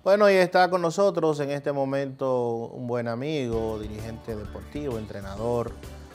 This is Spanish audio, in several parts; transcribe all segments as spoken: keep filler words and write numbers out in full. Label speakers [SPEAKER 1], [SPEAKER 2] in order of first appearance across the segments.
[SPEAKER 1] Bueno, y está con nosotros en este momento un buen amigo, dirigente deportivo, entrenador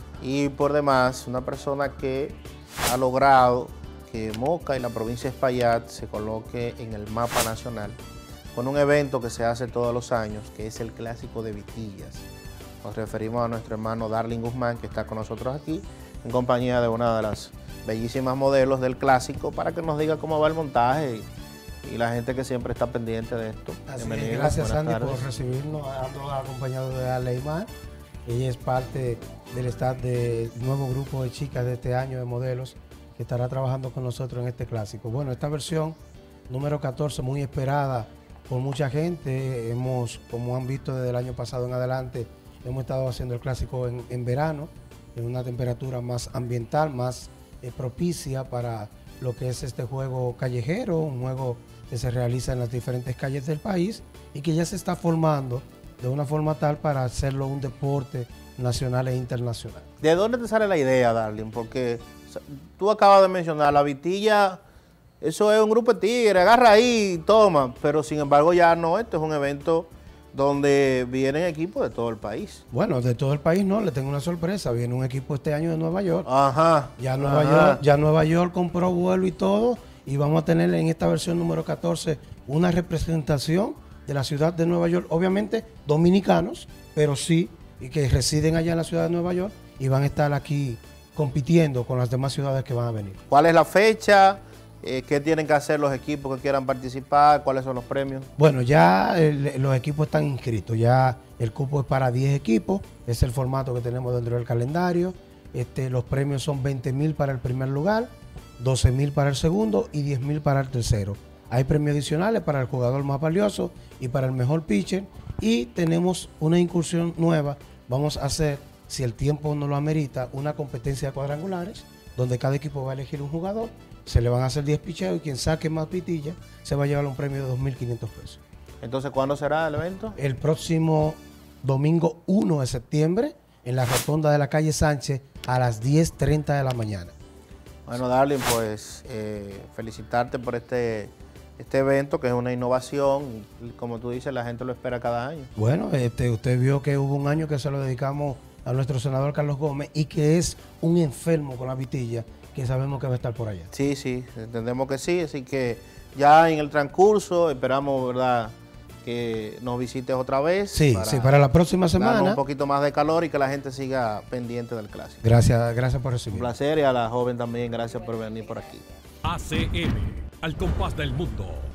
[SPEAKER 1] y por demás una persona que ha logrado que Moca y la provincia de Espaillat se coloque en el mapa nacional con un evento que se hace todos los años, que es el Clásico de Vitillas. Nos referimos a nuestro hermano Darling Guzmán, que está con nosotros aquí, en compañía de una de las bellísimas modelos del Clásico, para que nos diga cómo va el montaje y, y la gente que siempre está pendiente de esto.
[SPEAKER 2] Bienvenida. Gracias, Sandy, por recibirnos. Ando acompañado de Aleymar. Ella es parte del staff del nuevo grupo de chicas de este año de modelos que estará trabajando con nosotros en este Clásico. Bueno, esta versión número catorce, muy esperada por mucha gente. Hemos, como han visto desde el año pasado en adelante, hemos estado haciendo el Clásico en, en verano, en una temperatura más ambiental, más eh, propicia para lo que es este juego callejero, un juego que se realiza en las diferentes calles del país y que ya se está formando de una forma tal para hacerlo un deporte nacional e internacional.
[SPEAKER 1] ¿De dónde te sale la idea, Darling? Porque tú acabas de mencionar la Vitilla, eso es un grupo de tigres, agarra ahí y toma, pero sin embargo ya no, esto es un evento donde vienen equipos de todo el país.
[SPEAKER 2] Bueno, de todo el país no, le tengo una sorpresa, viene un equipo este año de Nueva York.
[SPEAKER 1] Ajá.
[SPEAKER 2] Ya Nueva
[SPEAKER 1] ajá.
[SPEAKER 2] York, ya Nueva York compró vuelo y todo, y vamos a tener en esta versión número catorce una representación de la ciudad de Nueva York, obviamente dominicanos, pero sí, y que residen allá en la ciudad de Nueva York y van a estar aquí compitiendo con las demás ciudades que van a venir.
[SPEAKER 1] ¿Cuál es la fecha? Eh, ¿Qué tienen que hacer los equipos que quieran participar? ¿Cuáles son los premios?
[SPEAKER 2] Bueno, ya el, los equipos están inscritos, ya el cupo es para diez equipos, es el formato que tenemos dentro del calendario. Este, los premios son veinte mil para el primer lugar, doce mil para el segundo y diez mil para el tercero. Hay premios adicionales para el jugador más valioso y para el mejor pitcher, y tenemos una incursión nueva. Vamos a hacer, si el tiempo no lo amerita, una competencia de cuadrangulares, donde cada equipo va a elegir un jugador, se le van a hacer diez picheos y quien saque más pitillas se va a llevar un premio de dos mil quinientos pesos.
[SPEAKER 1] Entonces, ¿cuándo será el evento?
[SPEAKER 2] El próximo domingo uno de septiembre en la rotonda de la calle Sánchez a las diez treinta de la mañana.
[SPEAKER 1] Bueno, Darling, pues eh, felicitarte por este, este evento que es una innovación y, como tú dices, la gente lo espera cada año.
[SPEAKER 2] Bueno, este, usted vio que hubo un año que se lo dedicamos a nuestro senador Carlos Gómez y que es un enfermo con la vitilla, que sabemos que va a estar por allá.
[SPEAKER 1] Sí, sí, entendemos que sí, así que ya en el transcurso esperamos, ¿verdad?, que nos visites otra vez.
[SPEAKER 2] Sí, para, sí, para la próxima semana.
[SPEAKER 1] Un poquito más de calor y que la gente siga pendiente del Clásico.
[SPEAKER 2] Gracias, gracias por recibir.
[SPEAKER 1] Un placer, y a la joven también, gracias por venir por aquí.
[SPEAKER 3] A C M, al compás del mundo.